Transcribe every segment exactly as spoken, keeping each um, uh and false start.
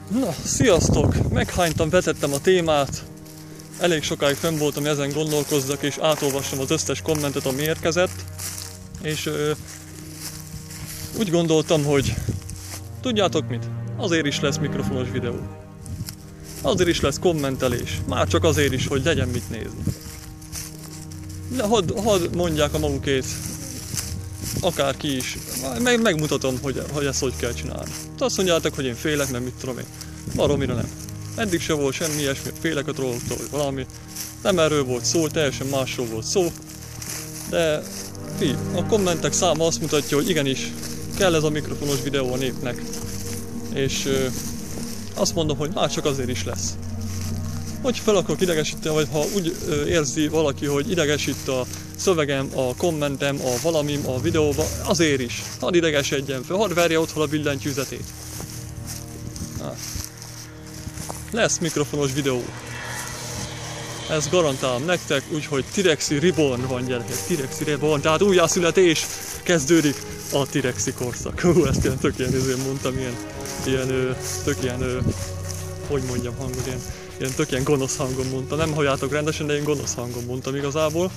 Na, sziasztok! Meghánytam, vetettem a témát. Elég sokáig fenn voltam, ezen gondolkozzak, és átolvassam az összes kommentet, ami érkezett. És ö, úgy gondoltam, hogy tudjátok mit? Azért is lesz mikrofonos videó. Azért is lesz kommentelés. Már csak azért is, hogy legyen mit nézni. De hadd had mondják a magukét, akárki is. Meg, megmutatom, hogy, hogy ezt hogy kell csinálni. De azt mondjátok, hogy én félek, mert mit tudom én. Baromira nem. Eddig se volt semmi ilyesmi, félek a trolloktól, vagy valami. Nem erről volt szó, teljesen másról volt szó. De fi, a kommentek száma azt mutatja, hogy igenis kell ez a mikrofonos videó a népnek. És ö, azt mondom, hogy már csak azért is lesz. Hogy fel akarok idegesíteni, vagy ha úgy ö, érzi valaki, hogy idegesít a szövegem, a kommentem, a valamim, a videóba, azért is. Hadd idegesedjen fel, hadd verje otthon a billentyűzetét. Na. Lesz mikrofonos videó. Ezt garantálom nektek, úgyhogy T-Rexy Reborn van, gyerekek. T-Rexy Reborn, tehát újjászületés kezdődik a T-Rexy korszak. Hú, ezt ilyen tök ilyen izén mondtam, ilyen, ilyen ö, tök ilyen, ö, hogy mondjam hangot, ilyen, ilyen tök ilyen gonosz hangon mondtam. Nem halljátok rendesen, de én gonosz hangon mondtam igazából.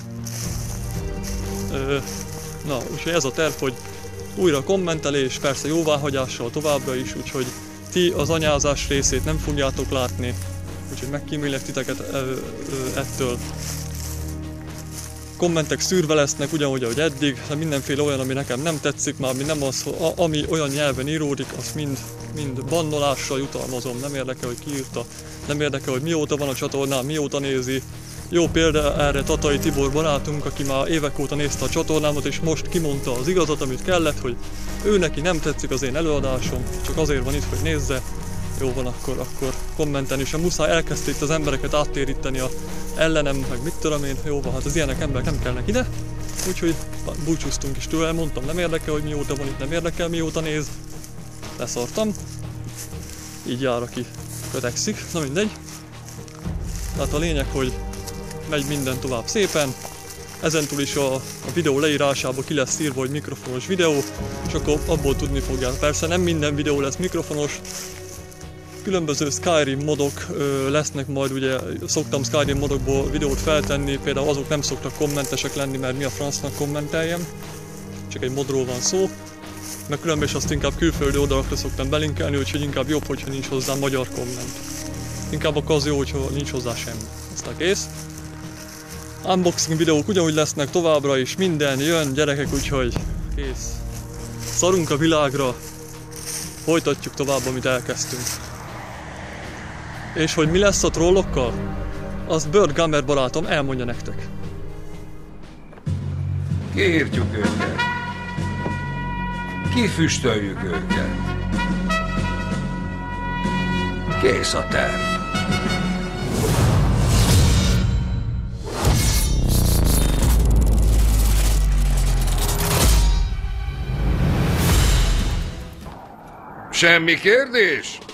Ö, na, úgyhogy ez a terv, hogy újra kommentelés, persze jóváhagyással továbbra is, úgyhogy ti az anyázás részét nem fogjátok látni, úgyhogy megkímélek titeket ettől. Kommentek szűrve lesznek ugyanúgy, ahogy eddig, de mindenféle olyan, ami nekem nem tetszik, már ami, nem az, ami olyan nyelven íródik, azt mind, mind bannolással jutalmazom, nem érdekel, hogy ki írta, nem érdekel, hogy mióta van a csatornán, mióta nézi. Jó példa erre Tatai Tibor barátunk, aki már évek óta nézte a csatornámat, és most kimondta az igazat, amit kellett, hogy ő neki nem tetszik az én előadásom, csak azért van itt, hogy nézze. Jó van, akkor, akkor kommenten is. A muszáj elkezdte itt az embereket áttéríteni a ellenem, meg mit tudom én. Jó van, hát az ilyenek emberek nem kellnek ide. Úgyhogy búcsúztunk is tőle, mondtam, nem érdekel, hogy mióta van itt, nem érdekel, mióta néz. Leszartam. Így jár, aki kötekszik, na mindegy. Tehát a lényeg, hogy megy minden tovább szépen. Ezentúl is a, a videó leírásába ki lesz írva, hogy mikrofonos videó, és akkor abból tudni fogják. Persze nem minden videó lesz mikrofonos. Különböző Skyrim modok ö, lesznek majd, ugye szoktam Skyrim modokból videót feltenni, például azok nem szoktak kommentesek lenni, mert mi a francnak kommenteljem. Csak egy modról van szó. Meg különben is azt inkább külföldi oldalakra szoktam belinkelni, úgyhogy inkább jobb, hogyha nincs hozzá magyar komment. Inkább akkor az jó, hogyha nincs hozzá semmi. Aztán kész. Unboxing videók ugyanúgy lesznek továbbra is, minden jön, gyerekek, úgyhogy kész. Szarunk a világra, folytatjuk tovább, amit elkezdtünk. És hogy mi lesz a trollokkal? Azt Bird Gamer barátom elmondja nektek. Kiírtjuk őket. Kifüstöljük őket. Kész a terv. Semmi kérdés?